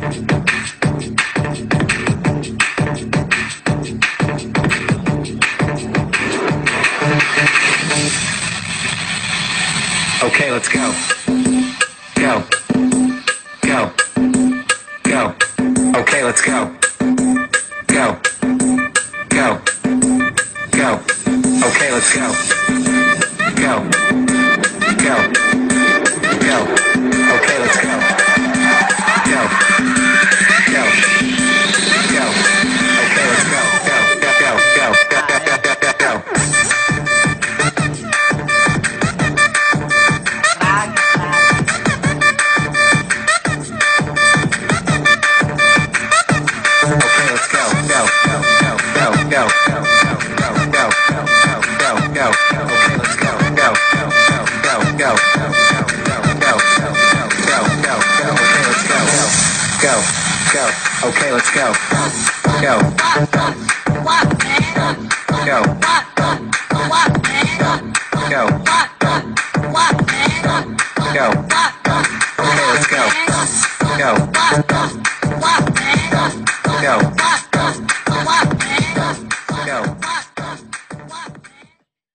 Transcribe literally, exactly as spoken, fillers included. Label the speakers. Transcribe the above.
Speaker 1: Okay, let's go. Go. Go. Go. Okay, let's go. Go. Go. Go. Okay, let's go. Go. Go. Go. Okay, let's go. Go. Go. Go. Okay, let's go. Go. Go. Go. Go. Go. Go. Go. Go. Go. Okay, let's go. Go. Go. Go. Go. Go. Go. Go. Go. Go. Go. Go. Okay, let's go. Go. Go. Go. Go. Go. Go. Go. Go. Go. Okay, let's go. Go. Go. Okay, let's go. Go. Go. Go. Go. Okay, let's go. Go.